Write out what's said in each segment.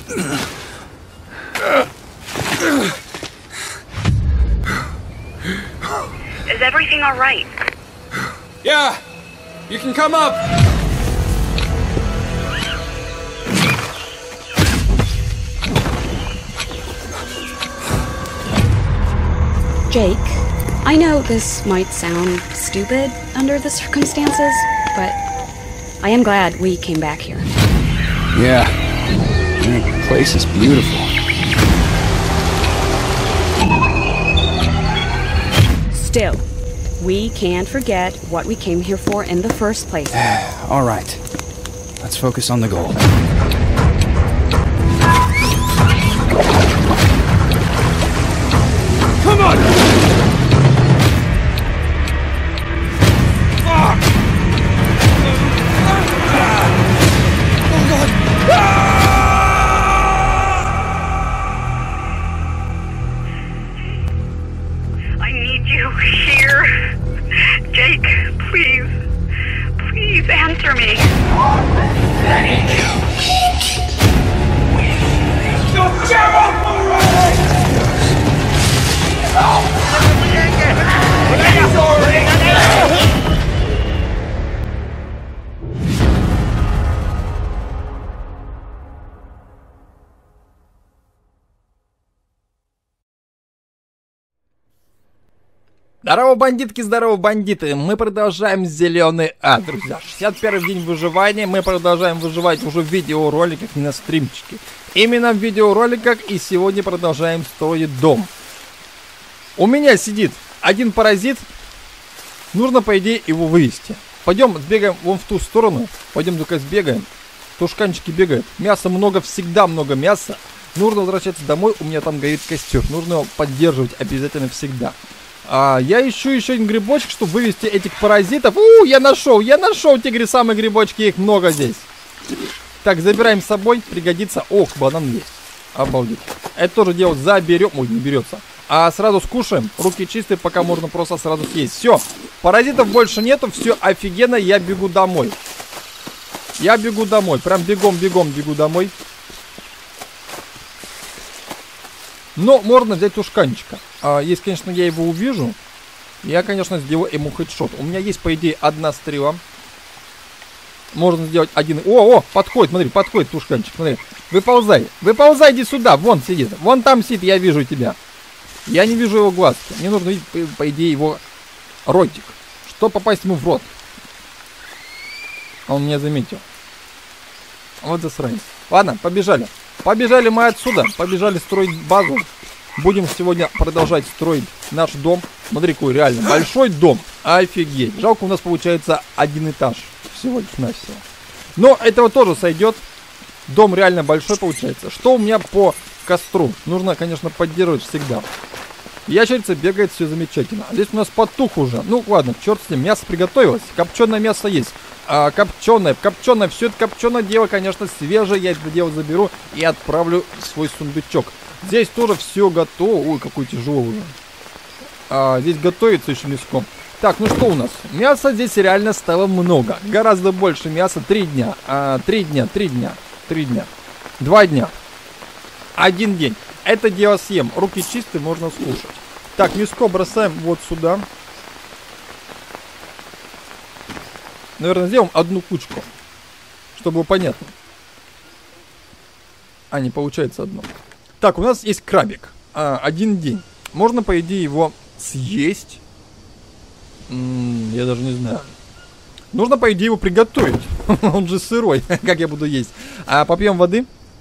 Is everything all right? Yeah, you can come up. Jake, I know this might sound stupid under the circumstances, but I am glad we came back here. Yeah, the place is beautiful. Still, we can't forget what we came here for in the first place. All right, let's focus on the goal. Come on! Fuck! Oh God! I need you here. Jake, please. Please answer me. Don't give up already! Здорово, бандитки, здорово, бандиты. Мы продолжаем зеленый ад, друзья. 61-й день выживания. Мы продолжаем выживать уже в видеороликах, не на стримчике. Именно в видеороликах, и сегодня продолжаем строить дом. У меня сидит один паразит. Нужно, по идее, его вывести. Пойдем сбегаем вон в ту сторону. Пойдем только сбегаем. Тушканчики бегают. Мяса много, всегда много мяса. Нужно возвращаться домой, у меня там горит костер. Нужно его поддерживать обязательно всегда. Я ищу еще один грибочек, чтобы вывести этих паразитов. Я нашел те самые грибочки, их много здесь. Так, забираем с собой, пригодится. Ох, банан есть. Обалдеть. Это тоже дело заберем. Ой, не берется. Сразу скушаем. Руки чистые, пока можно просто сразу съесть. Все, паразитов больше нету, все офигенно, я бегу домой. Я бегу домой, прям бегом бегу домой. Но можно взять тушканчика. Если, конечно, я его увижу, я, конечно, сделаю ему хедшот. У меня есть, по идее, одна стрела. Можно сделать один... О, подходит, смотри, подходит тушканчик, смотри. Выползай, иди сюда, вон сидит. Вон там сидит, я вижу тебя. Я не вижу его глазки. Мне нужно видеть, по идее, его ротик. Чтобы попасть ему в рот. Он меня заметил. Вот засранец. Ладно, побежали. Побежали мы отсюда. Побежали строить базу. Будем сегодня продолжать строить наш дом. Смотри, какой реально большой дом. Офигеть. Жалко, у нас получается один этаж. Всего лишь навсего. Но этого тоже сойдет. Дом реально большой получается. Что у меня по костру? Нужно, конечно, поддерживать всегда. Ящерица бегает, все замечательно. Здесь у нас потух уже. Ну ладно, черт с ним. Мясо приготовилось. Копченое мясо есть. Копченое, все это копченое дело, конечно, свежее. Я это дело заберу и отправлю в свой сундучок. Здесь тоже все готово. Ой, какой тяжелый уже. Здесь готовится еще мяском. Так, ну что у нас? Мяса здесь реально стало много. Гораздо больше мяса. 3 дня. 3 дня. 2 дня. 1 день. Это дело съем. Руки чистые, можно скушать. Так, мяско бросаем вот сюда. Наверное, сделаем одну кучку. Чтобы было понятно. Не получается одно. Так, у нас есть крабик. 1 день. Можно, по идее, его съесть. Я даже не знаю. Нужно, по идее, его приготовить. Он же сырой. Как я буду есть? Попьем воды.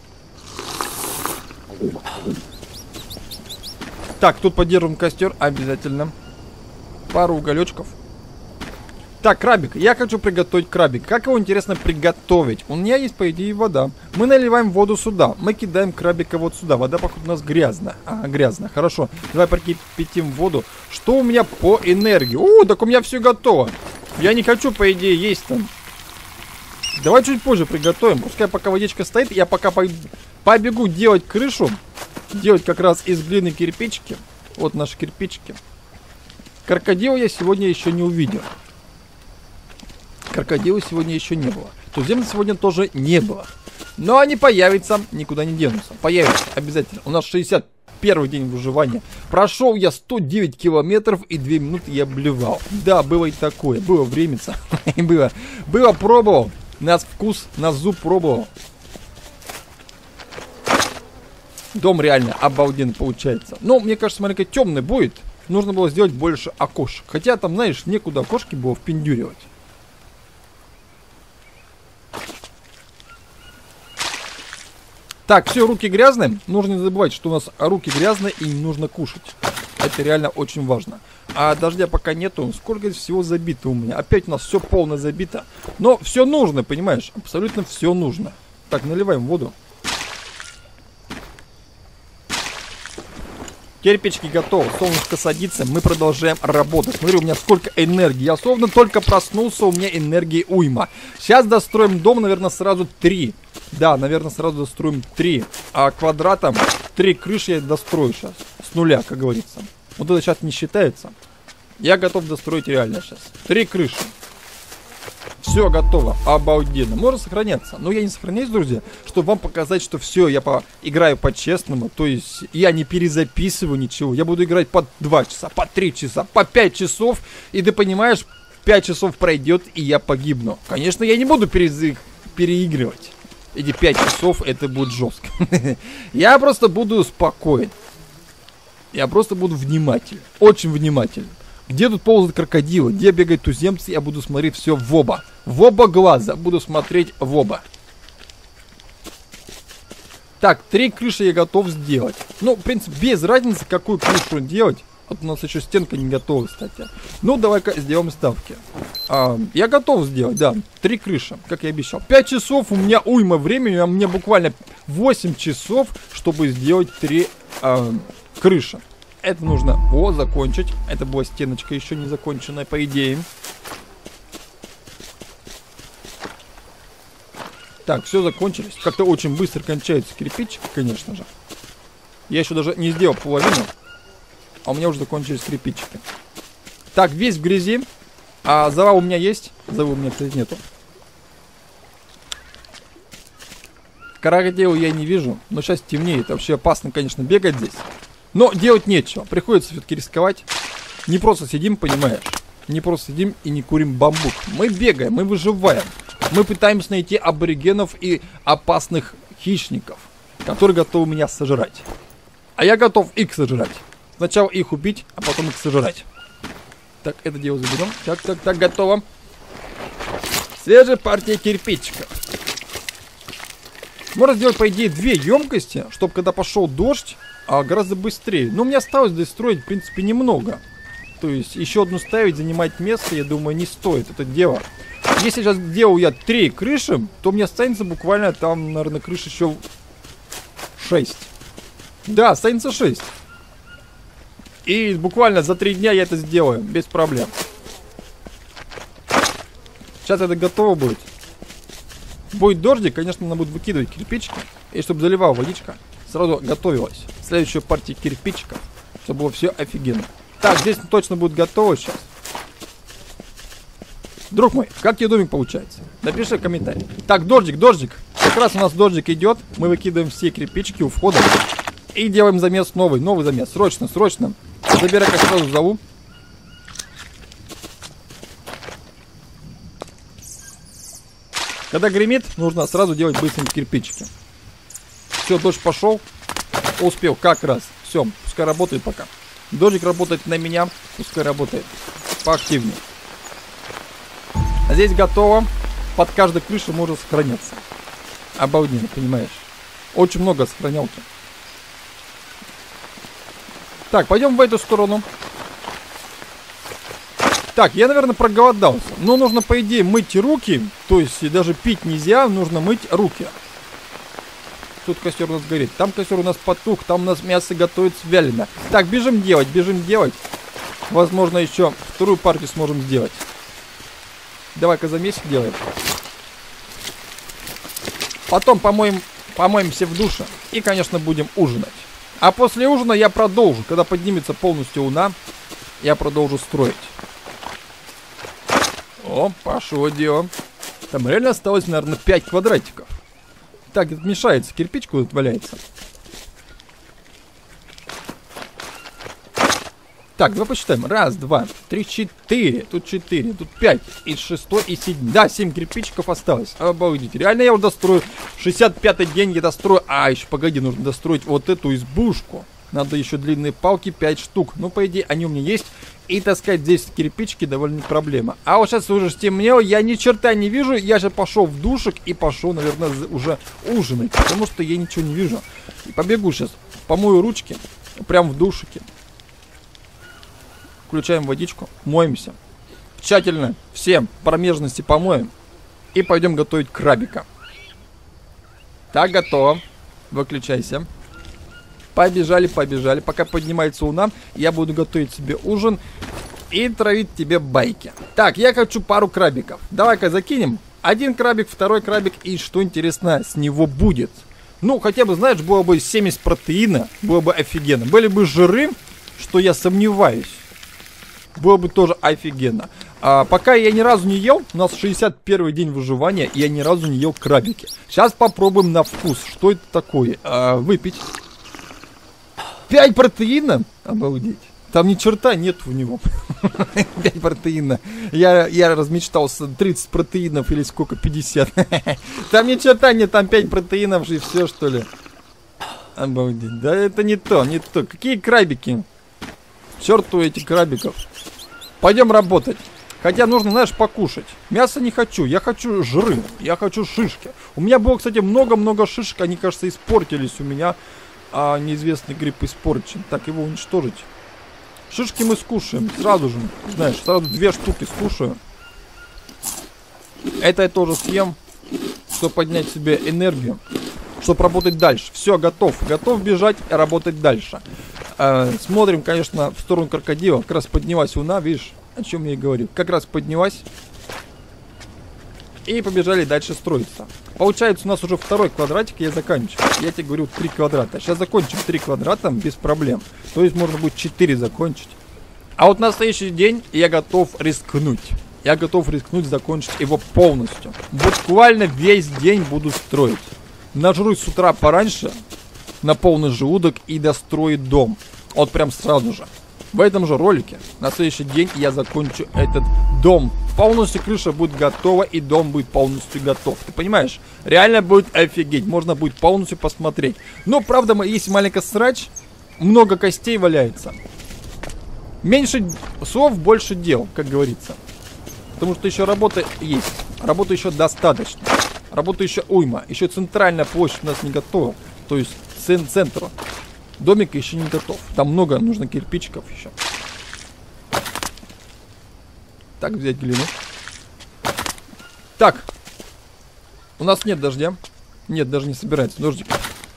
Так, тут поддержим костер обязательно. Пару уголечков. Так, крабик. Я хочу приготовить крабик. Как его, интересно, приготовить? У меня есть, по идее, вода. Мы наливаем воду сюда. Мы кидаем крабика вот сюда. Вода, походу, у нас грязная. Грязная. Хорошо. Давай прокипятим воду. Что у меня по энергии? Так у меня все готово. Я не хочу, по идее, есть там. Давай чуть позже приготовим. Пускай пока водичка стоит. Я пока побегу делать крышу. Делать как раз из глины кирпичики. Вот наши кирпичики. Крокодила я сегодня еще не увидел. Крокодила сегодня еще не было. Туземца сегодня тоже не было. Но они появятся, никуда не денутся. Появятся обязательно. У нас 61 день выживания. Прошел я 109 километров и 2 минуты я блевал. Да, было и такое. Было временца. Было пробовал. Нас вкус, на зуб пробовал. Дом реально обалденно получается. Но мне кажется, маленько темный будет. Нужно было сделать больше окошек. Хотя там, знаешь, некуда окошки было впендюривать. Так, все, руки грязные. Нужно не забывать, что у нас руки грязные и не нужно кушать. Это реально очень важно. А дождя пока нету. Сколько всего забито у меня. Опять у нас все полно забито. Но все нужно, понимаешь? Абсолютно все нужно. Так, наливаем воду. Кирпички готовы, солнышко садится, мы продолжаем работать. Смотри, у меня сколько энергии. Я словно только проснулся, у меня энергии уйма. Сейчас достроим дом, наверное, сразу 3. Да, наверное, сразу достроим 3. А квадратом 3 крыши я дострою сейчас. С нуля, как говорится. Вот это сейчас не считается. Я готов достроить реально сейчас. 3 крыши. Все готово, обалденно. Можно сохраняться. Но я не сохраняюсь, друзья, чтобы вам показать, что все, я играю по-честному. То есть я не перезаписываю ничего. Я буду играть по 2 часа, по 3 часа, по 5 часов. И ты понимаешь, 5 часов пройдет, и я погибну. Конечно, я не буду переигрывать. Эти 5 часов, это будет жестко. Я просто буду спокоен. Я просто буду внимателен. Очень внимателен. Где тут ползают крокодилы, где бегают туземцы, я буду смотреть все в оба. В оба глаза буду смотреть в оба. Так, 3 крыши я готов сделать. Ну, в принципе, без разницы, какую крышу делать. Вот у нас еще стенка не готова, кстати. Ну, давай-ка сделаем ставки. Я готов сделать, да, 3 крыши, как я обещал. 5 часов, у меня уйма времени, а мне буквально 8 часов, чтобы сделать 3 крыши. Это нужно закончить. Это была стеночка еще не законченная, по идее. Так, все закончились. Как-то очень быстро кончаются кирпичики, конечно же. Я еще даже не сделал половину. А у меня уже закончились кирпичики. Так, весь в грязи. А завал у меня есть? Завала у меня, кстати, нету. Крокодила я не вижу. Но сейчас темнеет. Вообще опасно, конечно, бегать здесь. Но делать нечего, приходится все-таки рисковать. Не просто сидим, понимаешь? Не просто сидим и не курим бамбук. Мы бегаем, мы выживаем. Мы пытаемся найти аборигенов и опасных хищников, которые готовы меня сожрать. А я готов их сожрать. Сначала их убить, а потом их сожрать. Так, это дело заберем. Так, готово. Свежая партия кирпичиков. Можно сделать, по идее, 2 емкости, чтобы когда пошел дождь, гораздо быстрее. Но мне осталось достроить, в принципе, немного. То есть еще одну ставить, занимать место, я думаю, не стоит это дело. Если сейчас делаю я 3 крыши, то мне останется буквально там, наверное, крыш еще 6. Да, останется 6. И буквально за 3 дня я это сделаю, без проблем. Сейчас это готово будет. Будет дождик, конечно, надо будет выкидывать кирпичики. И чтобы заливала водичка, сразу готовилась следующая партия кирпичиков, чтобы было все офигенно. Так, здесь точно будет готово сейчас. Друг мой, как тебе домик получается? Напиши комментарий. Так, дождик. Как раз у нас дождик идет. Мы выкидываем все кирпичики у входа. И делаем замес новый замес. Срочно. Забирай-ка сразу залу. Когда гремит, нужно сразу делать быстренько кирпичики. Все, дождь пошел. Успел как раз. Все, пускай работает пока. Дождик работает на меня. Пускай работает поактивнее. А здесь готово. Под каждой крышей можно сохраняться. Обалденно, понимаешь? Очень много сохранялки. Так, пойдем в эту сторону. Так, я, наверное, проголодался. Но нужно, по идее, мыть руки. То есть даже пить нельзя, нужно мыть руки. Тут костер у нас горит. Там костер у нас потух. Там у нас мясо готовится вялено. Так, бежим делать. Возможно, еще 2-ю партию сможем сделать. Давай-ка замесик делаем. Потом помоемся в душе. И, конечно, будем ужинать. А после ужина я продолжу. Когда поднимется полностью луна, я продолжу строить. О, пошло дело. Там реально осталось, наверное, 5 квадратиков. Так, это мешается, кирпичку тут валяется. Так, давай посчитаем. Раз, два, три, 4. Тут 4, тут 5. И 6, и 7. Да, 7 кирпичиков осталось. Обалдеть. Реально я уже дострою. 65-й день я дострою. А, еще погоди, нужно достроить вот эту избушку. Надо еще длинные палки, 5 штук. Ну, по идее, они у меня есть. И таскать здесь кирпичики довольно проблема. А вот сейчас уже стемнело, я ни черта не вижу. Я же пошел в душик и пошел, наверное, уже ужинать. Потому что я ничего не вижу. И побегу сейчас, помою ручки. Прям в душике. Включаем водичку, моемся. Тщательно всем промежности помоем. И пойдем готовить крабика. Так, готово. Выключайся. Побежали, побежали. Пока поднимается луна, я буду готовить себе ужин и травить тебе байки. Так, я хочу пару крабиков. Давай-ка закинем. Один крабик, второй крабик. И что интересно с него будет? Ну, хотя бы, знаешь, было бы 70 протеина. Было бы офигенно. Были бы жиры, что я сомневаюсь. Было бы тоже офигенно. Пока я ни разу не ел, у нас 61 день выживания, и я ни разу не ел крабики. Сейчас попробуем на вкус, что это такое. Выпить. 5 протеина? Обалдеть. Там ни черта нет в него. 5 протеина. Я размечтался 30 протеинов или сколько, 50. Там ни черта нет, там 5 протеинов и все, что ли. Обалдеть. Да это не то, не то. Какие крабики? Черту этих крабиков. Пойдем работать. Хотя нужно, знаешь, покушать. Мясо не хочу, я хочу жиры. Я хочу шишки. У меня было, кстати, много-много шишек. Они, кажется, испортились у меня. А неизвестный гриб испорчен. Так, его уничтожить. Шишки мы скушаем. Сразу же, знаешь, сразу 2 штуки скушаю. Это я тоже съем. Чтобы поднять себе энергию. Чтобы работать дальше. Все, готов. Готов бежать и работать дальше. Смотрим, конечно, в сторону крокодила. Как раз поднялась луна, видишь, о чем я и говорил. Как раз поднялась. И побежали дальше строиться. Получается, у нас уже второй квадратик, я заканчиваю. Я тебе говорю 3 квадрата. Сейчас закончим 3 квадрата без проблем. То есть можно будет 4 закончить. А вот на следующий день я готов рискнуть. Я готов рискнуть закончить его полностью. Буквально весь день буду строить. Нажрусь с утра пораньше. На полный желудок и достроить дом. Вот прям сразу же. В этом же ролике на следующий день я закончу этот дом. Полностью крыша будет готова и дом будет полностью готов. Ты понимаешь? Реально будет офигеть. Можно будет полностью посмотреть. Но правда есть маленький срач. Много костей валяется. Меньше слов, больше дел, как говорится. Потому что еще работа есть. Работы еще достаточно. Работы еще уйма. Еще центральная площадь у нас не готова. То есть центру. Домик еще не готов. Там много нужно кирпичиков еще. Так, взять глину. Так. У нас нет дождя. Нет, даже не собирается дождик.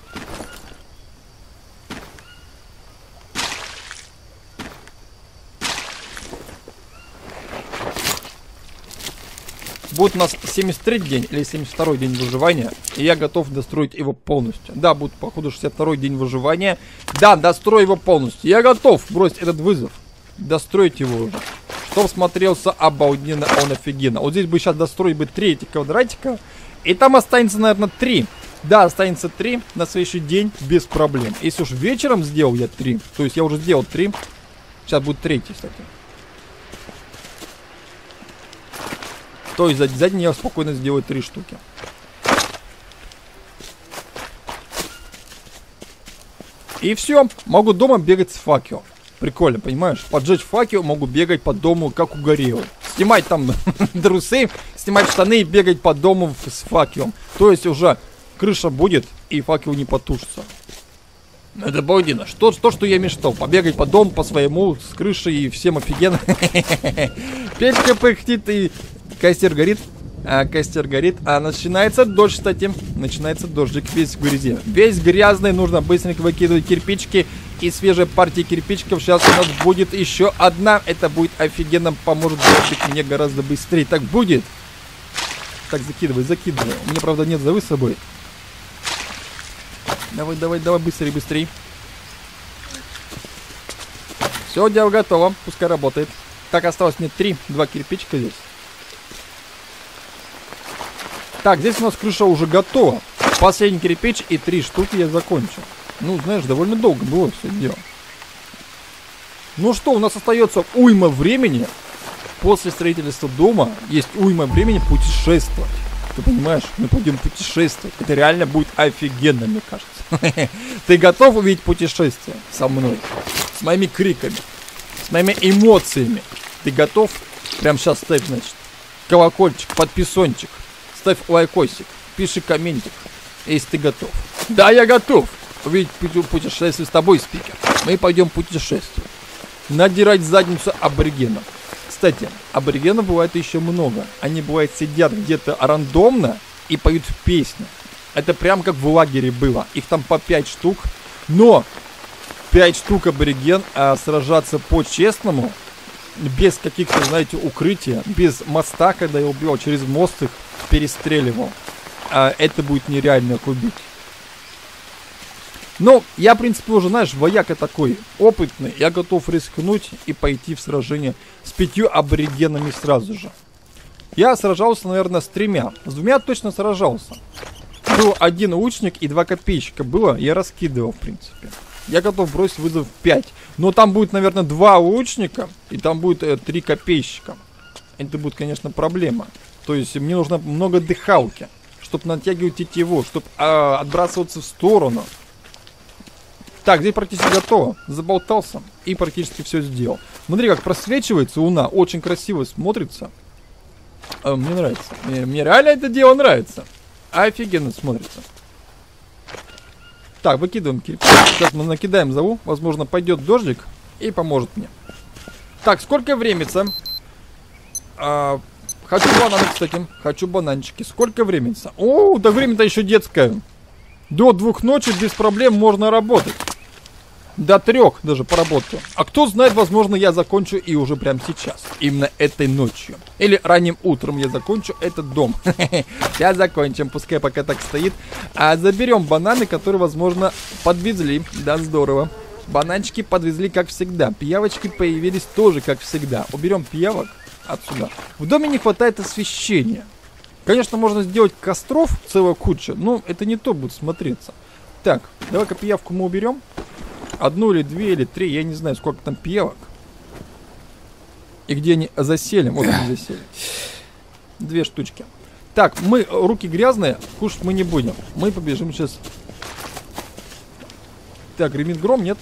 Будет у нас 73-й день или 72-й день выживания. И я готов достроить его полностью. Да, будет походу 62-й день выживания. Да, дострою его полностью. Я готов бросить этот вызов. Достроить его уже. Чтоб смотрелся обалденно, он офигенно. Вот здесь бы сейчас достроить бы 3 этих квадратика. И там останется, наверное, 3. Да, останется 3 на следующий день без проблем. Если уж вечером сделал я 3, то есть я уже сделал 3. Сейчас будет 3-й, кстати. То есть за день я спокойно сделаю 3 штуки. И все. Могу дома бегать с факелом. Прикольно, понимаешь? Поджечь факел, могу бегать по дому, как угорелый. Снимать там трусы, снимать штаны и бегать по дому с факелом. То есть уже крыша будет и факел не потушится. Это обалденно. Что я мечтал. Побегать по дому, по своему, с крышей и всем офигенно. Печка пыхтит и... Костер горит. Костер горит. Начинается дождь, кстати. Начинается дождик весь в грязи. Весь грязный. Нужно быстренько выкидывать кирпичики. И свежая партия кирпичиков. Сейчас у нас будет еще одна. Это будет офигенно. Поможет дождик мне гораздо быстрее. Так будет. Так, закидывай. У меня, правда, нет завы с собой. Давай, быстрее. Все, дело готово. Пускай работает. Так, осталось мне 2 кирпичика здесь. Так, здесь у нас крыша уже готова. Последний кирпич и 3 штуки я закончу. Ну, знаешь, довольно долго было все дело. Ну что, у нас остается уйма времени. После строительства дома есть уйма времени путешествовать. Ты понимаешь, мы пойдем путешествовать. Это реально будет офигенно, мне кажется. Ты готов увидеть путешествие со мной? С моими криками, с моими эмоциями. Ты готов? Прямо сейчас ставь, значит, колокольчик, подписончик. Ставь лайкосик, пиши комментик, если ты готов. Да, я готов увидеть путешествие с тобой, спикер. Мы пойдем путешествовать. Надирать задницу аборигенов. Кстати, аборигенов бывает еще много. Они, бывает, сидят где-то рандомно и поют песни. Это прям как в лагере было. Их там по 5 штук. Но 5 штук абориген, сражаться по-честному, без каких-то, знаете, укрытия, без моста, когда я убивал, через мост их перестреливал. Это будет нереально их убить. Но я, в принципе, уже, знаешь, вояка такой опытный. Я готов рискнуть и пойти в сражение с 5 аборигенами сразу же. Я сражался, наверное, с 3. С 2 точно сражался. Был 1 лучник и 2 копейщика. Было, я раскидывал, в принципе. Я готов бросить вызов 5. Но там будет, наверное, 2 лучника и там будет 3 копейщика. Это будет, конечно, проблема. То есть мне нужно много дыхалки, чтобы натягивать тетиву, чтобы отбрасываться в сторону. Так, здесь практически готово. Заболтался и практически все сделал. Смотри, как просвечивается луна. Очень красиво смотрится. Мне нравится. Мне реально это дело нравится. Офигенно смотрится. Так, выкидываем кирпич. Сейчас мы накидаем зову. Возможно, пойдет дождик и поможет мне. Так, сколько времени-то? Хочу бананы, кстати. Хочу бананчики. Сколько времени-то? О, да время-то еще детское. До 2 ночи без проблем можно работать. До 3 даже поработаю. А кто знает, возможно, я закончу и уже прямо сейчас. Именно этой ночью. Или ранним утром я закончу этот дом. Сейчас закончим, пускай пока так стоит. А заберем бананы, которые, возможно, подвезли. Да, здорово. Бананчики подвезли, как всегда. Пиявочки появились тоже, как всегда. Уберем пиявок отсюда. В доме не хватает освещения. Конечно, можно сделать костров целая куча, но это не то будет смотреться. Так, давай-ка пиявку мы уберем. 1 или 2 или 3, я не знаю, сколько там пиявок. И где они засели. Вот они засели. 2 штучки. Так, мы руки грязные, кушать мы не будем. Мы побежим сейчас. Так, гремит гром, нет?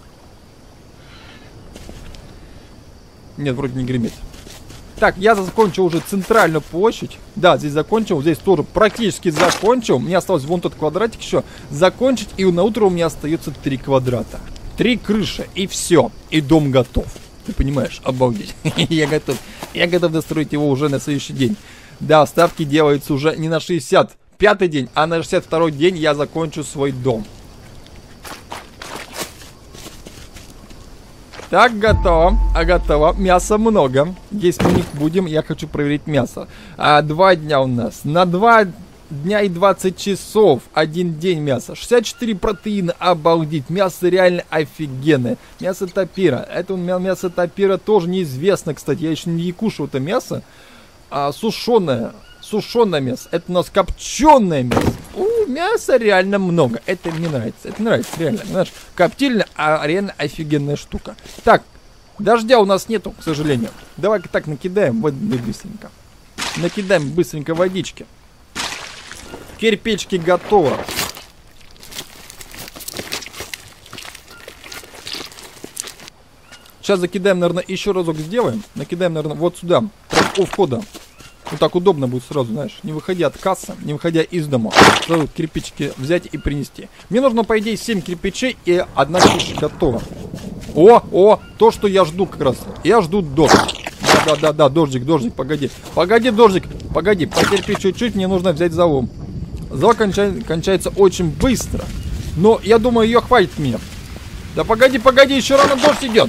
Нет, вроде не гремит. Так, я закончил уже центральную площадь. Да, здесь закончил. Здесь тоже практически закончил. Мне осталось вон тот квадратик еще закончить. И на утро у меня остается 3 квадрата. 3 крыши. И все. И дом готов. Ты понимаешь? Обалдеть. Я готов. Я готов достроить его уже на следующий день. Да, ставки делаются уже не на 65-й день, а на 62-й день я закончу свой дом. Так, готово. Готово. Мяса много. Есть мы не будем. Я хочу проверить мясо. 2 дня у нас. На 2 дня и 20 часов. 1 день мяса. 64 протеина. Обалдеть. Мясо реально офигенное. Мясо тапира. Это мясо тапира тоже неизвестно, кстати. Я еще не кушал это мясо. Сушеное. Сушеное мясо. Это у нас копченое мясо. Мяса реально много. Это мне нравится. Это нравится, реально. Знаешь, коптильня, реально офигенная штука. Так, дождя у нас нету, к сожалению. Давай-ка так накидаем воды быстренько. Накидаем быстренько водички. Кирпички готово. Сейчас закидаем, наверное, еще разок сделаем. Накидаем, наверное, вот сюда. У входа. Вот так удобно будет сразу, знаешь, не выходя от кассы, не выходя из дома. Сразу кирпичики взять и принести. Мне нужно, по идее, 7 кирпичей и 1 крыша готова. О, то, что я жду как раз. Я жду дождь. Да, дождик, погоди. Погоди, дождик, погоди, потерпи чуть-чуть, мне нужно взять залом. Зал кончается очень быстро. Но я думаю, ее хватит мне. Да погоди, еще рано дождь идет.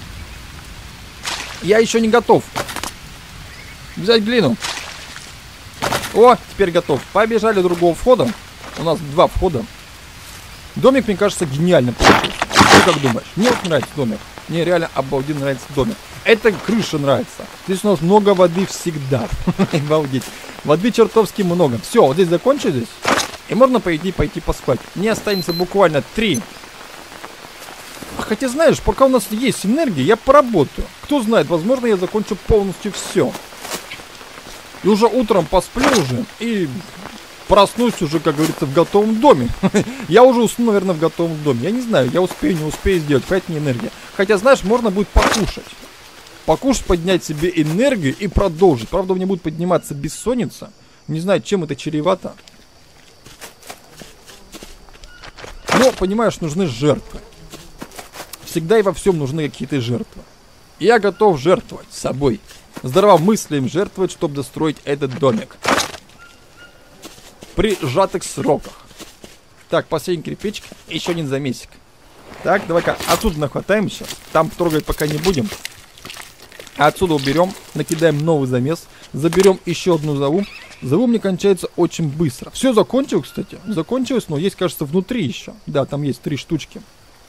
Я еще не готов. Взять глину. О, теперь готов. Побежали до другого входа. У нас 2 входа. Домик, мне кажется, гениально получился. Ты как думаешь? Мне вот нравится домик. Мне реально обалденно нравится домик. Эта крыша нравится. Здесь у нас много воды всегда. Обалдеть. Воды чертовски много. Все, вот здесь закончили здесь. И можно, по идее, пойти поспать. Мне останется буквально 3. Хотя, знаешь, пока у нас есть энергия, я поработаю. Кто знает, возможно, я закончу полностью все. И уже утром посплю уже. И проснусь уже, как говорится, в готовом доме. Я уже усну, наверное, в готовом доме. Я не знаю, я успею, не успею сделать. Хватит мне энергии. Хотя, знаешь, можно будет покушать. Покушать, поднять себе энергию и продолжить. Правда, у меня будет подниматься бессонница. Не знаю, чем это чревато. Но, понимаешь, нужны жертвы. Всегда и во всем нужны какие-то жертвы. И я готов жертвовать собой. Здравомыслием жертвовать, чтобы достроить этот домик. При сжатых сроках. Так, последний кирпичик. Еще один замесик. Так, давай-ка отсюда нахватаем сейчас. Там трогать пока не будем. Отсюда уберем. Накидаем новый замес. Заберем еще одну заву. Заву мне кончается очень быстро. Все закончилось, кстати. Закончилось, но есть, кажется, внутри еще. Да, там есть 3 штучки.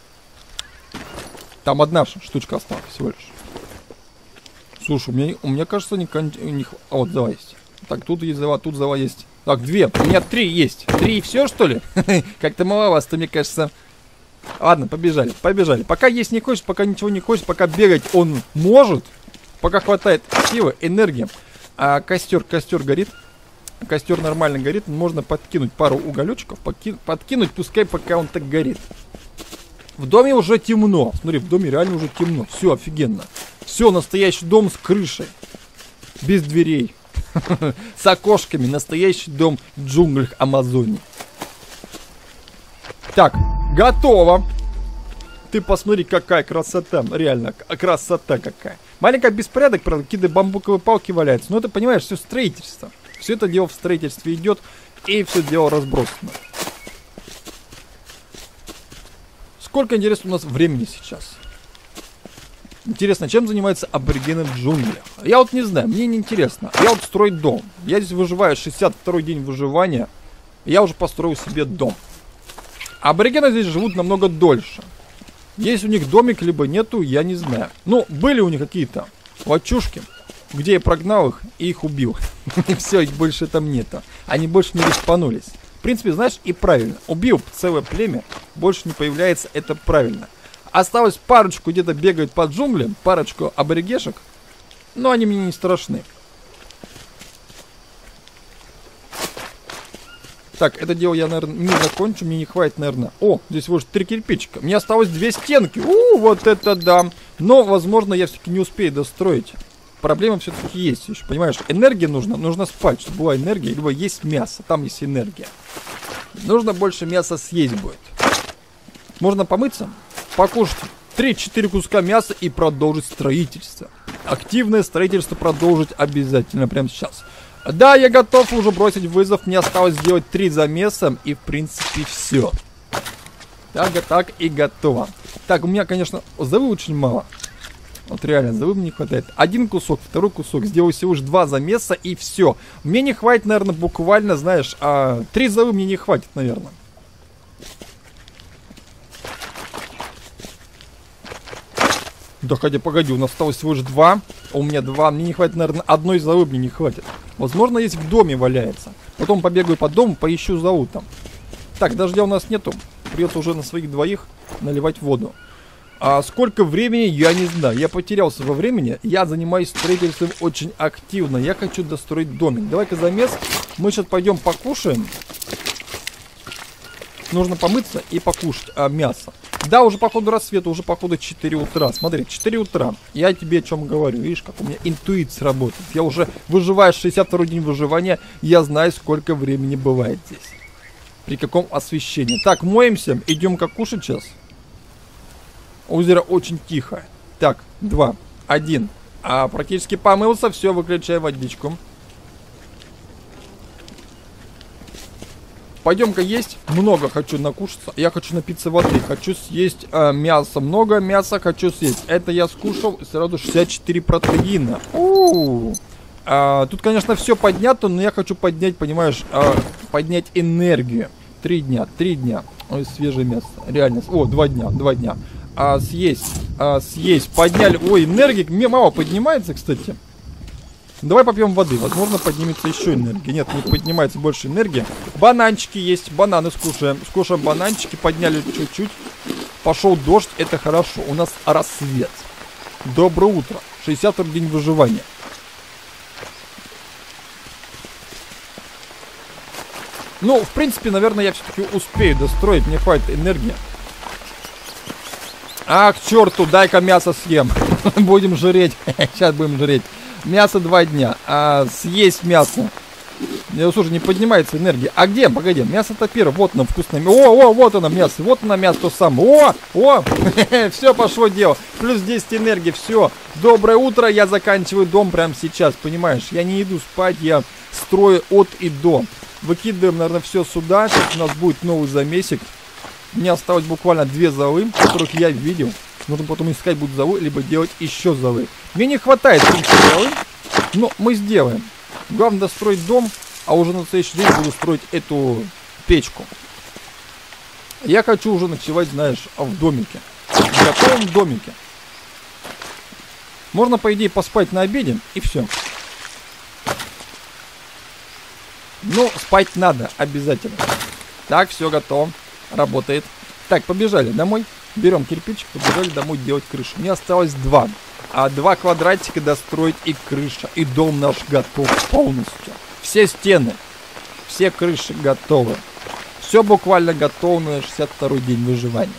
Там одна штучка осталась всего лишь. Слушай, у меня кажется, вот, зава есть. Так, тут есть зава, тут зава есть. Так, 2. У меня 3 есть. 3 и все, что ли? Как-то маловато, мне кажется. Ладно, побежали, побежали. Пока есть не хочет, пока ничего не хочет, пока бегать он может. Пока хватает силы, энергии. А костер горит. Костер нормально горит. Можно подкинуть пару уголечков. Подкинуть, пускай пока он так горит. В доме уже темно. Смотри, в доме реально уже темно. Все офигенно. Все, настоящий дом с крышей. Без дверей. С окошками. Настоящий дом в джунглях Амазонии. Так, готово. Ты посмотри, какая красота. Реально, красота какая. Маленький беспорядок, правда, какие-то бамбуковые палки валяются. Но это, понимаешь, все строительство. Все это дело в строительстве идет. И все дело разбросано. Сколько, интересно, у нас времени сейчас? Интересно, чем занимаются аборигены в джунглях? Я вот не знаю, мне не интересно. Я вот строю дом. Я здесь выживаю, 62-й день выживания. Я уже построил себе дом. Аборигены здесь живут намного дольше. Есть у них домик, либо нету, я не знаю. Ну, были у них какие-то лачушки, где я прогнал их и их убил. И все, их больше там нету. Они больше не респанулись. В принципе, знаешь, и правильно. Убил целое племя, больше не появляется, это правильно. Осталось парочку, где-то бегают по джунглям, парочку аборигешек, но они мне не страшны. Так, это дело я, наверное, не закончу, мне не хватит, наверное. О, здесь всего лишь 3 кирпичика. Мне осталось 2 стенки. Вот это да. Но, возможно, я все-таки не успею достроить. Проблема все-таки есть еще, понимаешь? Энергия нужна спать, чтобы была энергия, либо есть мясо, там есть энергия. Нужно больше мяса съесть будет. Можно помыться, покушать 3-4 куска мяса и продолжить строительство. Активное строительство продолжить обязательно прямо сейчас. Да, я готов уже бросить вызов, мне осталось сделать 3 замеса и в принципе все. Так и готово. Так, у меня, конечно, завы очень мало. Вот реально, завы мне не хватает. 1 кусок, 2 кусок. Сделаю всего лишь 2 замеса и все. Мне не хватит, наверное, буквально, знаешь, 3 завы мне не хватит, наверное. Да хотя, погоди, у нас осталось всего лишь 2. У меня 2. Мне не хватит, наверное, 1 завы мне не хватит. Возможно, есть в доме валяется. Потом побегаю по дому, поищу заву там. Так, дождя у нас нету. Придется уже на своих двоих наливать воду. А сколько времени, я не знаю. Я потерялся во времени. Я занимаюсь строительством очень активно. Я хочу достроить домик. Давай-ка замес. Мы сейчас пойдем покушаем. Нужно помыться и покушать мясо. Да, уже походу рассвета, уже походу 4 утра. Смотри, 4 утра. Я тебе о чем говорю. Видишь, как у меня интуиция работает. Я уже выживаю 62-й день выживания. Я знаю, сколько времени бывает здесь. При каком освещении. Так, моемся. Идем-ка кушать сейчас. Озеро очень тихое. Так, 2, 1. Практически помылся. Все, выключай водичку. Пойдем-ка есть. Много хочу накушаться. Я хочу напиться воды. Хочу съесть мясо. Много мяса хочу съесть. Это я скушал. Сразу 64 протеина. Тут, конечно, все поднято, но я хочу поднять, понимаешь, поднять энергию. 3 дня. Ой, свежее мясо. Реально. О, 2 дня. Съесть. Подняли. Ой, энергия мало поднимается, кстати. Давай попьем воды. Возможно, поднимется еще энергия. Нет, не поднимается больше энергия. Бананчики есть. Бананы скушаем. Скушаем бананчики. Подняли чуть-чуть. Пошел дождь. Это хорошо. У нас рассвет. Доброе утро. 60-й день выживания. Ну, в принципе, наверное, я все-таки успею достроить. Мне хватит энергии. А, к черту, дай-ка мясо съем. Будем жреть. Сейчас будем жреть. Мясо 2 дня. А съесть мясо. Слушай, не поднимается энергия. А где? Погоди. Мясо-то первое. Вот оно вкусное. О, вот оно мясо. Вот оно мясо то самое. О. Все пошло дело. Плюс 10 энергии. Все. Доброе утро. Я заканчиваю дом прямо сейчас. Понимаешь? Я не иду спать. Я строю от и до. Выкидываем, наверное, все сюда. Сейчас у нас будет новый замесик. Мне осталось буквально 2 золы, которых я видел. Нужно потом искать будут золы, либо делать еще золы. Мне не хватает золы, но мы сделаем. Главное достроить дом, а уже на следующий день буду строить эту печку. Я хочу уже ночевать, знаешь, в домике. В готовом домике. Можно, по идее, поспать на обеде, и все. Но спать надо, обязательно. Так, все готово. Работает. Так, побежали домой. Берем кирпичик, побежали домой делать крышу. Мне осталось 2. А 2 квадратика достроить и крыша. И дом наш готов полностью. Все стены, все крыши готовы. Все буквально готово на 62-й день выживания.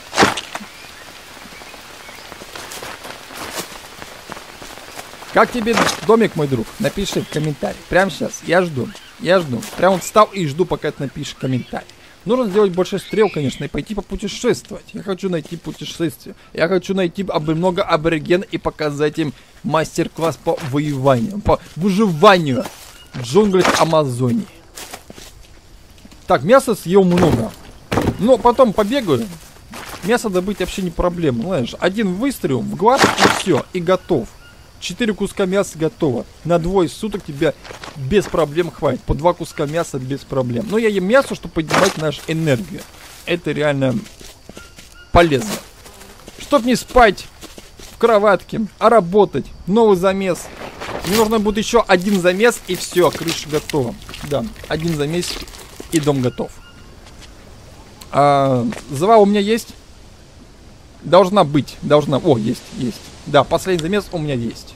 Как тебе домик, мой друг? Напиши в комментарии. Прямо сейчас. Я жду. Я жду. Прям вот встал и жду, пока ты напишешь комментарий. Нужно сделать больше стрел, конечно, и пойти попутешествовать. Я хочу найти путешествие. Я хочу найти много абориген и показать им мастер-класс по воеванию, по выживанию в джунглях Амазонии. Так, мяса съел много. Но потом побегаю. Мясо добыть вообще не проблема. Знаешь, один выстрел в глаз и все, и готов. 4 куска мяса готово. На 2 суток тебя без проблем хватит. По 2 куска мяса без проблем. Но я ем мясо, чтобы поднимать нашу энергию. Это реально полезно. Чтоб не спать в кроватке, а работать. Новый замес. Мне нужно будет еще 1 замес, и все, крыша готова. Да, 1 замес, и дом готов. Зова у меня есть? Должна быть. Должна. О, есть. Да, последний замес у меня есть.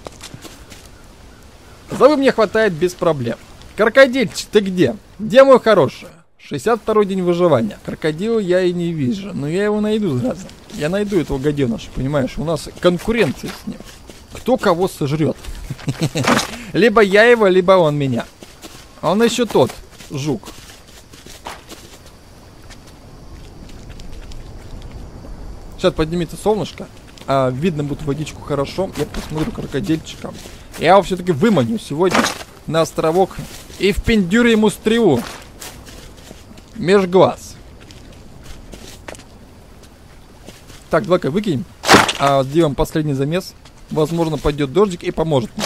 Зовы мне хватает без проблем. Крокодильчик, ты где? Где мой хороший? 62-й день выживания. Крокодила я и не вижу. Но я его найду сразу. Я найду этого гаденыша, понимаешь? У нас конкуренция с ним. Кто кого сожрет. Либо я его, либо он меня. А он еще тот, жук. Сейчас поднимется солнышко. Видно будет водичку хорошо. Я посмотрю крокодильчика. Я его все-таки выманю сегодня на островок. И впендюрю ему стрелу. Меж глаз. Так, давай-ка выкинем. Сделаем последний замес. Возможно, пойдет дождик и поможет мне.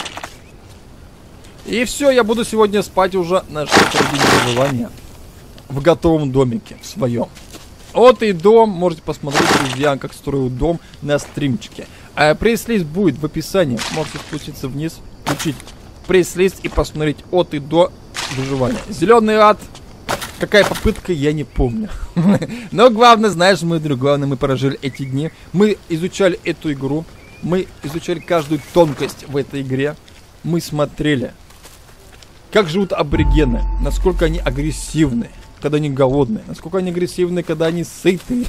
И все, я буду сегодня спать уже на 6-й день выживания. В готовом домике, в своем. Вот и дом. Можете посмотреть, друзья, как строю дом на стримчике. Пресс-лист будет в описании. Можете спуститься вниз, включить пресс-лист и посмотреть от и до выживания. Зеленый ад. Какая попытка, я не помню. Но главное, знаешь, мой друг, главное, мы прожили эти дни. Мы изучали эту игру. Мы изучали каждую тонкость в этой игре. Мы смотрели, как живут аборигены, насколько они агрессивны, когда они голодные, насколько они агрессивны, когда они сытые.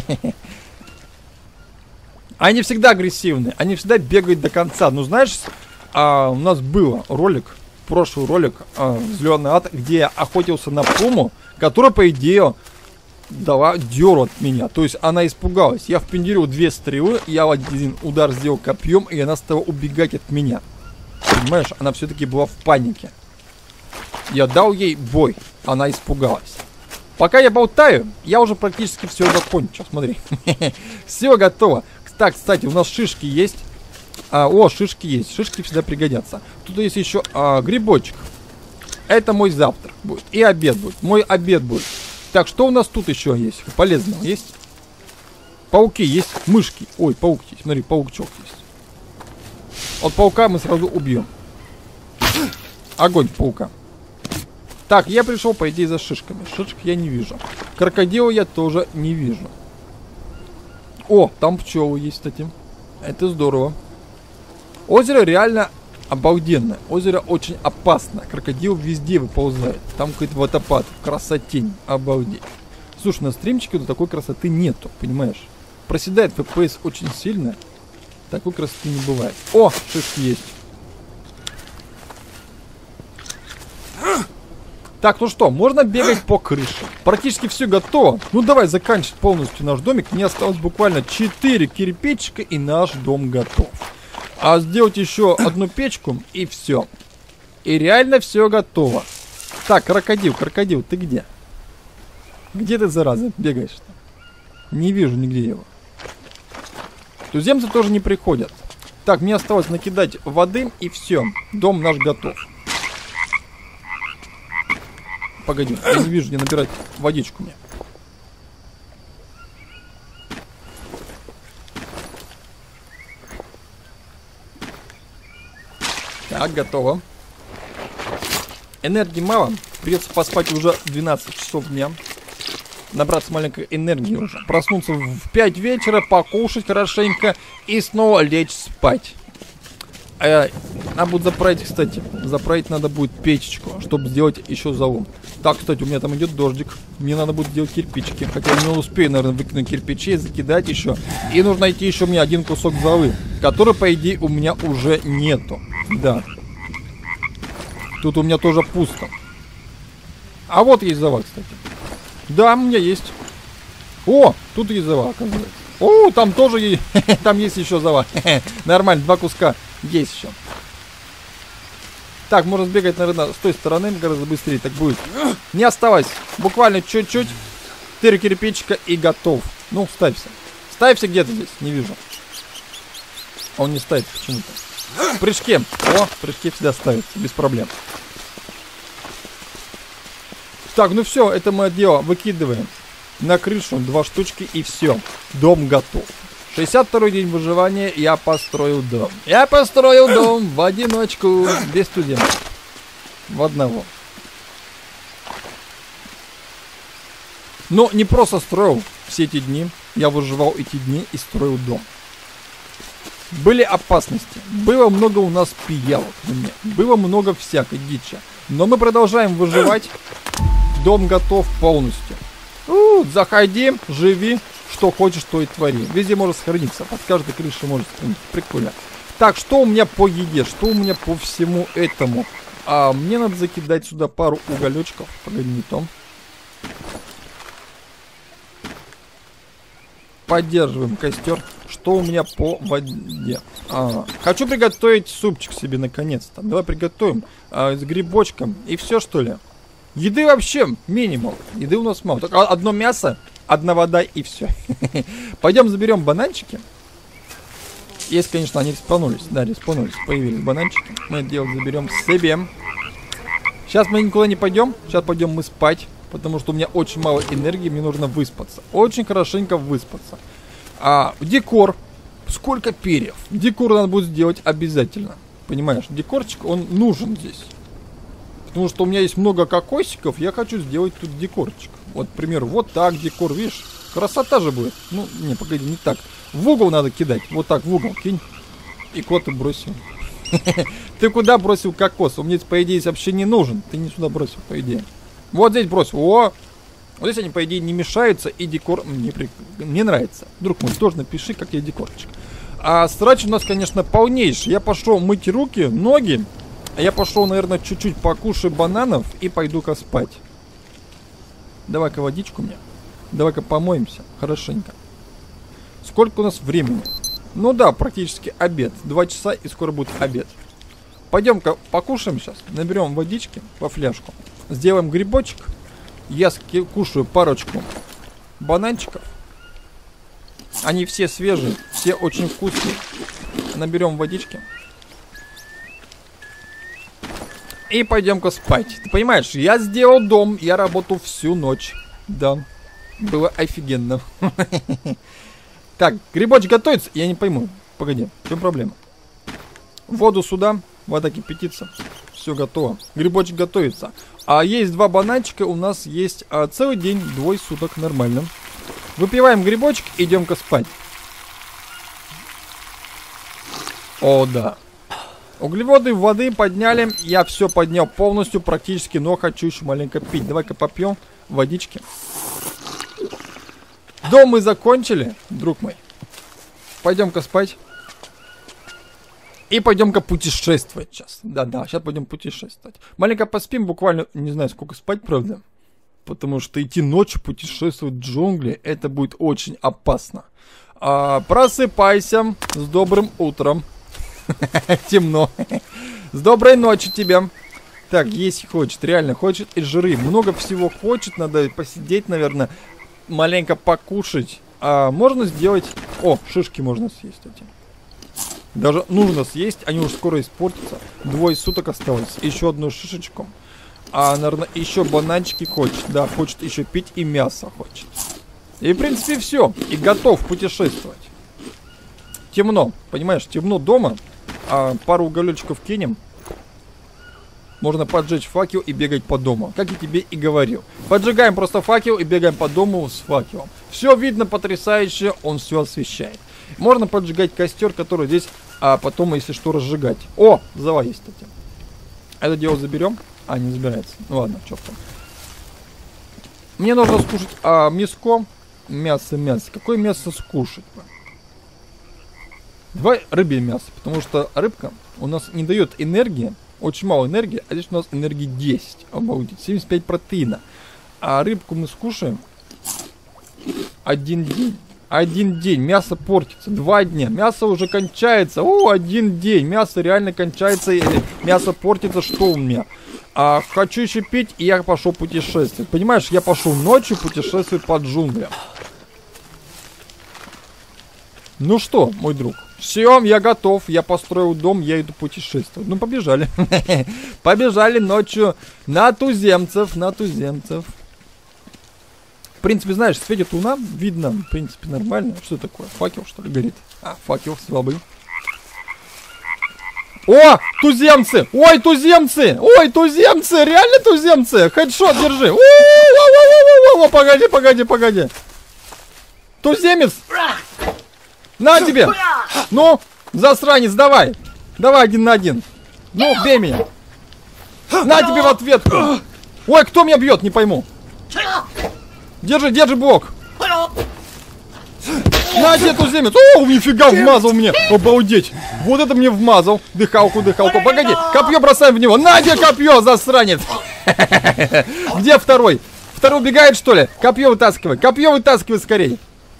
Они всегда агрессивны, они всегда бегают до конца. Ну, знаешь, у нас был ролик, прошлый ролик, Зеленый ад, где я охотился на пуму, которая, по идее, дала дёру от меня. То есть она испугалась. Я впендюрил 2 стрелы, я 1 удар сделал копьем, и она стала убегать от меня. Понимаешь, она все-таки была в панике. Я дал ей бой, она испугалась. Пока я болтаю, я уже практически все закончил. Смотри. Все готово. Так, кстати, у нас шишки есть. Шишки есть. Шишки всегда пригодятся. Тут есть еще грибочек. Это мой завтрак будет. И обед будет. Мой обед будет. Так, что у нас тут еще есть? Полезного есть? Пауки есть. Мышки. Ой, паук есть. Смотри, паучок есть. От паука мы сразу убьем. Огонь паука. Так, я пришел, по идее, за шишками. Шишек я не вижу. Крокодила я тоже не вижу. О, там пчелы есть, кстати. Это здорово. Озеро реально обалденное. Озеро очень опасно. Крокодил везде выползает. Там какой-то водопад. Красотень. Обалдеть. Слушай, на стримчике такой красоты нету, понимаешь? Проседает FPS очень сильно. Такой красоты не бывает. О, шишки есть. Так, ну что, можно бегать по крыше. Практически все готово. Ну давай заканчивать полностью наш домик. Мне осталось буквально 4 кирпичика и наш дом готов. А сделать еще одну печку и все. И реально все готово. Так, крокодил, ты где? Где ты, зараза, бегаешь-то? Не вижу нигде его. Туземцы тоже не приходят. Так, мне осталось накидать воды и все. Дом наш готов. Погоди, я не вижу, где набирать водичку мне. Так, готово. Энергии мало. Придется поспать уже 12 часов дня. Набраться маленькой энергии уже. Проснуться в 5 вечера, покушать хорошенько и снова лечь спать. Надо будет заправить, кстати. Заправить надо будет печечку, чтобы сделать еще залом. Так, кстати, у меня там идет дождик. Мне надо будет сделать кирпичики. Хотя я не успею, наверное, выкинуть кирпичей, закидать еще. И нужно найти еще мне один кусок золы, который, по идее, у меня уже нету. Да. Тут у меня тоже пусто. А вот есть зола, кстати. Да, у меня есть. О, тут есть зола, оказывается. О, там тоже есть. Там есть еще зола. Нормально, 2 куска есть еще. Так, можно сбегать, наверное, с той стороны гораздо быстрее. Так будет. Не осталось. Буквально чуть-чуть. 4 кирпичика и готов. Ну, ставься. Ставься где-то здесь. Не вижу. Он не ставится почему-то. В прыжке. О, в прыжке всегда ставится. Без проблем. Так, ну все, это мы дело выкидываем на крышу 2 штучки и все. Дом готов. 62-й день выживания. Я построил дом. Я построил дом в одиночку. Без студентов. В одного. Но не просто строил все эти дни. Я выживал эти дни и строил дом. Были опасности. Было много у нас пиявок. Было много всякой дичи. Но мы продолжаем выживать. Дом готов полностью. Заходи, живи. Что хочешь, то и твори. Везде может сохраниться. Под каждой крышей может сохраниться. Прикольно. Так, что у меня по еде? Что у меня по всему этому? Мне надо закидать сюда пару уголечков. Погоди, не то. Поддерживаем костер. Что у меня по воде? Хочу приготовить супчик себе наконец-то. Давай приготовим. С грибочком. И все, что ли? Еды вообще минимум. Еды у нас мало. Только одно мясо, одна вода и все. Пойдем заберем бананчики. Если, конечно, они респанулись. Да, респанулись. Появились бананчики. Мы это дело заберем себе. Сейчас мы никуда не пойдем. Сейчас пойдем мы спать. Потому что у меня очень мало энергии. Мне нужно выспаться. Очень хорошенько выспаться. Декор. Сколько перьев. Декор надо будет сделать обязательно. Понимаешь, декорчик, он нужен здесь. Потому что у меня есть много кокосиков, я хочу сделать тут декорчик. Вот, к примеру, вот так декор, видишь? Красота же будет. Ну, не, погоди, не так. В угол надо кидать. Вот так, в угол кинь. И кот и бросил. Ты куда бросил кокос? Он мне, по идее, вообще не нужен. Ты не сюда бросил, по идее. Вот здесь бросил. О! Вот здесь они, по идее, не мешаются. И декор мне нравится. Друг мой, тоже напиши, как я декорчик. Срач у нас, конечно, полнейший. Я пошел мыть руки, ноги. Я пошел, наверное, чуть-чуть покушаю бананов и пойду-ка спать. Давай-ка водичку мне. Давай-ка помоемся хорошенько. Сколько у нас времени? Ну да, практически обед. 2 часа и скоро будет обед. Пойдем-ка покушаем сейчас. Наберем водички по фляжку. Сделаем грибочек. Я кушаю парочку бананчиков. Они все свежие, все очень вкусные. Наберем водички. И пойдем-ка спать. Ты понимаешь, я сделал дом, я работал всю ночь. Да, было офигенно. Так, грибочек готовится? Я не пойму. Погоди, в чем проблема? Воду сюда, вода кипятится. Все готово. Грибочек готовится. А есть 2 бананчика, у нас есть целый день, 2 суток, нормально. Выпиваем грибочек, идем-ка спать. О, да. Углеводы воды подняли. Я все поднял полностью, практически, но хочу еще маленько пить. Давай-ка попьем водички. Дом мы закончили, друг мой. Пойдем-ка спать. И пойдем-ка путешествовать сейчас. Да-да, сейчас пойдем путешествовать. Маленько поспим, буквально, не знаю, сколько спать, правда. Потому что идти ночью путешествовать в джунгли, это будет очень опасно. Просыпайся. С добрым утром. Темно. С доброй ночи тебе. Так, есть хочет, реально хочет. И жры. Много всего хочет. Надо посидеть, наверное. Маленько покушать. Можно сделать... О, шишки можно съесть эти. Даже нужно съесть, они уже скоро испортятся. 2 суток осталось. Еще одну шишечку. Наверное, еще бананчики хочет. Да, хочет еще пить и мясо хочет. И, в принципе, все. И готов путешествовать. Темно, понимаешь, темно дома. Пару уголечков кинем. Можно поджечь факел и бегать по дому. Как я тебе и говорил. Поджигаем просто факел и бегаем по дому с факелом. Все видно потрясающе, он все освещает. Можно поджигать костер, который здесь, потом, если что, разжигать. О, зала есть, кстати. Это дело заберем. Не забирается. Ну ладно, что там. Мне нужно скушать мяско. Мясо. Какое мясо скушать? Давай рыбье мясо, потому что рыбка у нас не дает энергии. Очень мало энергии, а здесь у нас энергии 10. Обалдеть, 75 протеина. А рыбку мы скушаем 1 день. 1 день. Мясо портится. 2 дня. Мясо уже кончается. 1 день. Мясо реально кончается. Или мясо портится. Что у меня? Хочу еще пить, и я пошел путешествовать. Понимаешь, я пошел ночью путешествовать по джунглям. Ну что, мой друг, все, я готов, я построил дом, я иду путешествовать. Ну, побежали. Побежали ночью на туземцев, В принципе, знаешь, светит луна, видно, в принципе, нормально. Что такое? Факел, что ли, горит? Факел слабый. О, туземцы! Ой, туземцы! Реально туземцы! Хедшот держи! Погоди! Туземец! На тебе! Ну, засранец, давай! Давай 1 на 1. Ну, бей меня! На тебе в ответку! Ой, кто меня бьет, не пойму. Держи блок! На тебе, туземец! О, нифига, вмазал мне! Обалдеть! Вот это мне вмазал! Дыхалку! Погоди! Копье бросаем в него! На тебе копье, засранец! Где второй? Второй убегает, что ли? Копье вытаскивай скорей!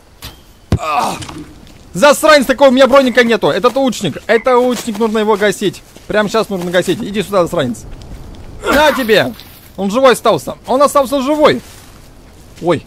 Засранец такой, у меня броника нету. Это лучник, нужно его гасить. Прямо сейчас нужно гасить. Иди сюда, засранец. На тебе! Он живой остался. Он остался живой. Ой.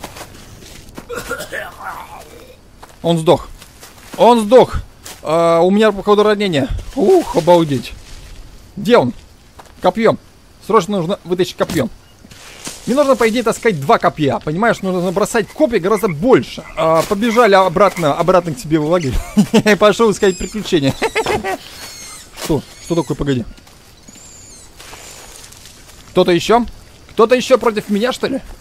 Он сдох. У меня, походу, ранение. Обалдеть. Где он? Копьем. Срочно нужно вытащить копьем. Мне нужно, по идее, таскать 2 копья. Понимаешь, нужно бросать копья гораздо больше. Побежали обратно к себе в лагерь. Пошел искать приключения. Что такое, погоди. Кто-то еще против меня, что ли?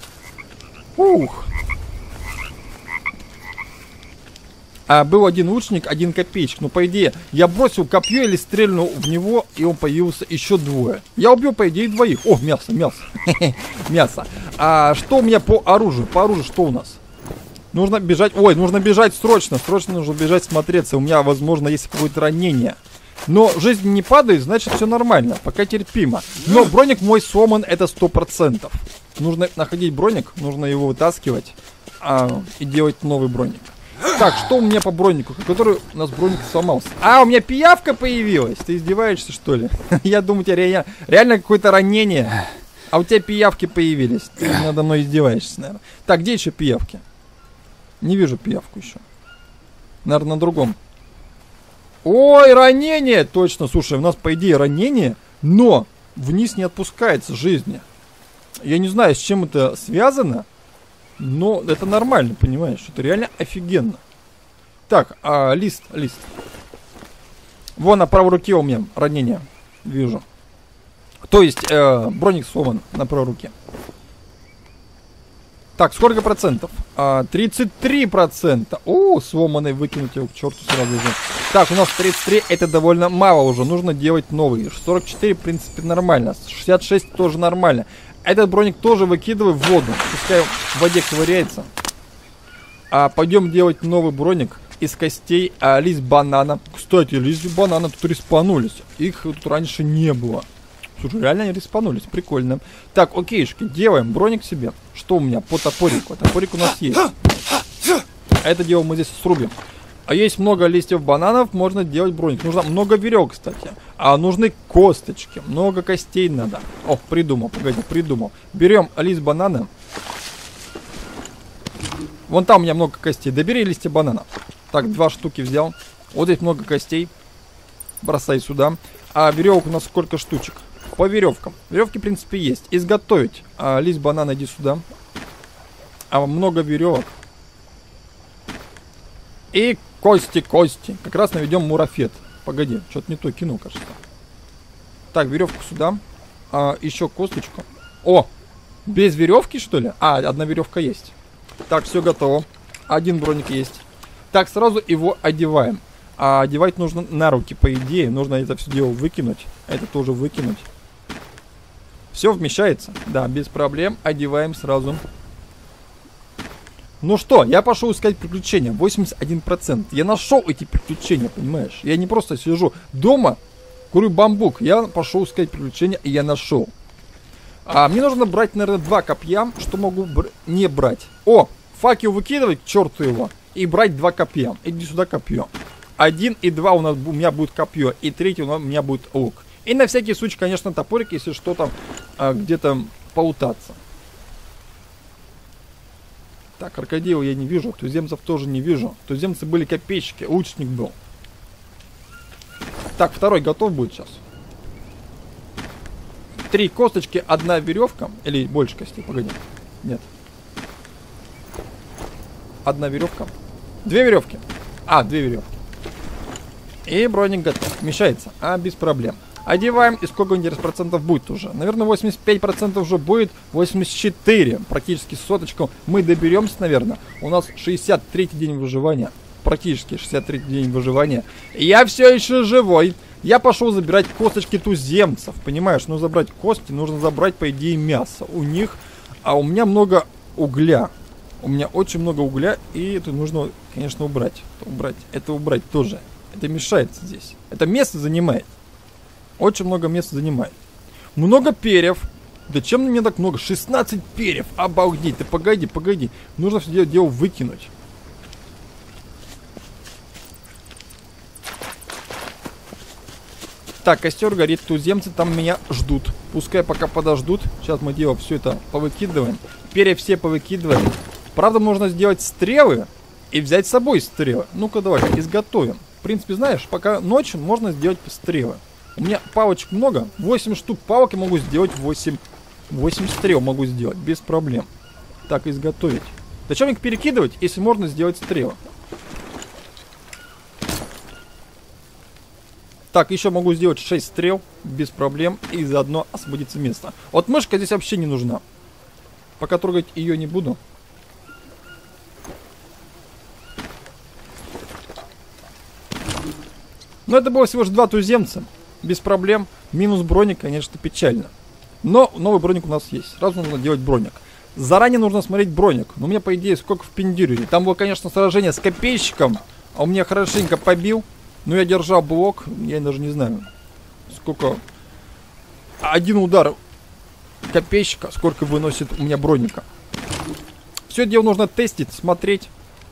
Был 1 лучник, 1 копеечник. Ну, по идее, я бросил копье или стрельнул в него, и он появился еще 2. Я убил, по идее, 2. О, мясо. Мясо. Что у меня по оружию? По оружию что у нас? Нужно бежать. Ой, нужно бежать срочно. Срочно нужно бежать смотреться. У меня, возможно, есть какое-то ранение. Но жизнь не падает, значит, все нормально. Пока терпимо. Но броник мой сломан, это 100%. Нужно находить броник, нужно его вытаскивать и делать новый броник. Так, что у меня по бронику? Который у нас броник сломался. У меня пиявка появилась. Ты издеваешься, что ли? Я думаю, у тебя реально какое-то ранение. А у тебя пиявки появились. Ты надо мной издеваешься, наверное. Так, где еще пиявки? Не вижу пиявку еще. Наверное, на другом. Ой, ранение! Точно, слушай, у нас, по идее, ранение, но вниз не отпускается жизни. Я не знаю, с чем это связано. Но это нормально, понимаешь? Это реально офигенно. Так, лист. Вон на правой руке у меня ранение. Вижу. То есть броник сломан на правой руке. Так, сколько процентов? 33%. О, сломанный, выкинуть его к черту сразу же. Так, у нас 33, это довольно мало уже. Нужно делать новый. 44, в принципе, нормально. 66 тоже нормально. Этот броник тоже выкидываю в воду. Пускай в воде ковыряется. Пойдем делать новый броник из костей лист банана. Кстати, лист банана тут респанулись. Их тут раньше не было. Слушай, реально они респанулись, прикольно. Так, окейшки, делаем броник себе. Что у меня по топорику? Топорик у нас есть. Это дело мы здесь срубим. А есть много листьев бананов, можно делать броник. Нужно много веревок, кстати. Нужны косточки, много костей надо. О, придумал, погоди, придумал. Берем лист банана. Вон там у меня много костей. Добери листья банана. Так, 2 штуки взял. Вот здесь много костей. Бросай сюда. Веревок у нас сколько штучек? По веревкам. Веревки, в принципе, есть. Изготовить. Лист банана, иди сюда. Много веревок. И кости. Как раз наведем мурафет. Погоди, что-то не то кинул, кажется. Так, веревку сюда. Еще косточку. О! Без веревки, что ли? Одна веревка есть. Так, все готово. Один броник есть. Так, сразу его одеваем. Одевать нужно на руки, по идее. Нужно это все дело выкинуть. Это тоже выкинуть. Все вмещается? Да, без проблем. Одеваем сразу. Ну что, я пошел искать приключения. 81%. Я нашел эти приключения, понимаешь? Я не просто сижу дома, курю бамбук. Я пошел искать приключения, и я нашел. Мне нужно брать, наверное, 2 копья. Что могу не брать? О, факел выкидывать, к черту его. И брать 2 копья. Иди сюда, копье. 1 и 2 у меня будет копье. И 3 у меня будет лук. И на всякий случай, конечно, топорик, если что там где-то поутаться. Так, крокодила я не вижу. Туземцев тоже не вижу. Туземцы были копейщики. Лучник был. Так, второй готов будет сейчас. 3 косточки, 1 веревка. Или больше костей, погоди. Нет. 1 веревка. 2 веревки. 2 веревки. И броник готов. Вмещается. Без проблем. Одеваем. И сколько-нибудь процентов будет уже? Наверное, 85% уже будет. 84. Практически соточку. Мы доберемся, наверное. У нас 63-й день выживания. Практически 63-й день выживания. И я все еще живой. Я пошел забирать косточки туземцев. Понимаешь, ну забрать кости, нужно забрать, по идее, мясо. У них. У меня много угля. У меня очень много угля. И это нужно, конечно, убрать. Это убрать тоже. Это мешается здесь. Это место занимает. Очень много места занимает. Много перьев. Да чем мне так много? 16 перьев. Обалдеть. Ты погоди. Нужно все дело выкинуть. Так, костер горит. Туземцы там меня ждут. Пускай пока подождут. Сейчас мы дело все это повыкидываем. Перья все повыкидываем. Правда, можно сделать стрелы и взять с собой стрелы. Ну-ка, давай изготовим. В принципе, знаешь, пока ночью можно сделать стрелы. У меня палочек много. 8 штук палок я могу сделать. 8 стрел могу сделать. Без проблем. Так, изготовить. Зачем их перекидывать, если можно сделать стрелы? Так, еще могу сделать 6 стрел. Без проблем. И заодно освободиться место. Вот мышка здесь вообще не нужна. Пока трогать ее не буду. Но это было всего лишь 2 туземца. Без проблем. Минус броник, конечно, печально. Но новый броник у нас есть. Сразу нужно делать броник. Заранее нужно смотреть броник. Но у меня, по идее, сколько в пиндюре. Там было, конечно, сражение с копейщиком. А у меня хорошенько побил. Но я держал блок. Я даже не знаю, сколько. Один удар копейщика, сколько выносит у меня броника. Все дело нужно тестить, смотреть.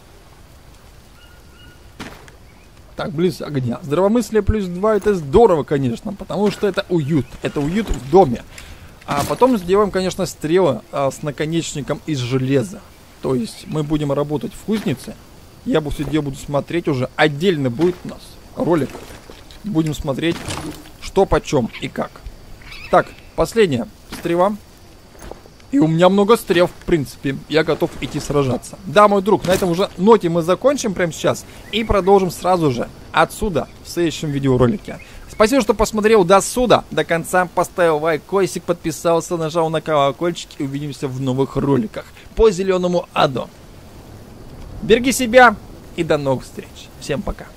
Так, близ огня. Здравомыслие плюс 2, это здорово, конечно, потому что это уют. Это уют в доме. А потом сделаем, конечно, стрелы с наконечником из железа. То есть мы будем работать в кузнице. Я все дело буду смотреть уже. Отдельно будет у нас ролик. Будем смотреть, что почем и как. Так, последняя стрела. И у меня много стрел, в принципе. Я готов идти сражаться. Да, мой друг, на этом уже ноте мы закончим прямо сейчас. И продолжим сразу же отсюда, в следующем видеоролике. Спасибо, что посмотрел до сюда, до конца, поставил лайкосик, подписался, нажал на колокольчик и увидимся в новых роликах по Зеленому аду. Береги себя и до новых встреч. Всем пока.